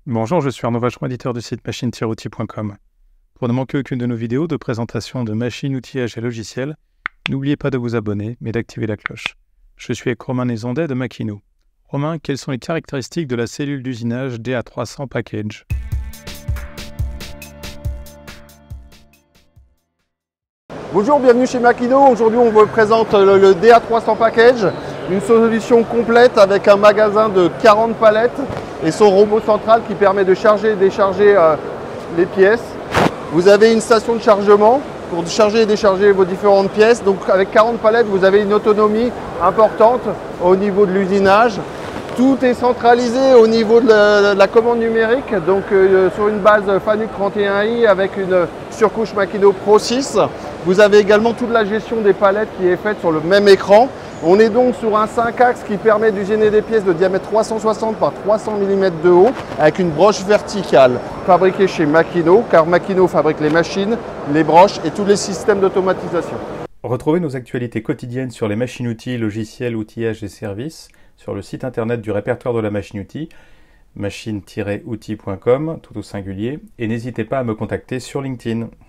Bonjour, je suis Arnaud Vacheron, éditeur du site machine-outil.com. Pour ne manquer aucune de nos vidéos de présentation de machines, outillages et logiciels, n'oubliez pas de vous abonner, mais d'activer la cloche. Je suis avec Romain Nézondet de Makino. Romain, quelles sont les caractéristiques de la cellule d'usinage DA300 Package? Bonjour, bienvenue chez Makino. Aujourd'hui, on vous présente le DA300 Package, une solution complète avec un magasin de 40 palettes et son robot central qui permet de charger et décharger les pièces. Vous avez une station de chargement pour charger et décharger vos différentes pièces. Donc avec 40 palettes, vous avez une autonomie importante au niveau de l'usinage. Tout est centralisé au niveau de la commande numérique, donc sur une base Fanuc 31i avec une surcouche Makino Pro 6. Vous avez également toute la gestion des palettes qui est faite sur le même écran. On est donc sur un 5 axes qui permet d'usiner des pièces de diamètre 360 par 300 mm de haut avec une broche verticale fabriquée chez Makino, car Makino fabrique les machines, les broches et tous les systèmes d'automatisation. Retrouvez nos actualités quotidiennes sur les machines-outils, logiciels, outillages et services sur le site internet du répertoire de la machine-outil, machine-outil.com, tout au singulier, et n'hésitez pas à me contacter sur LinkedIn.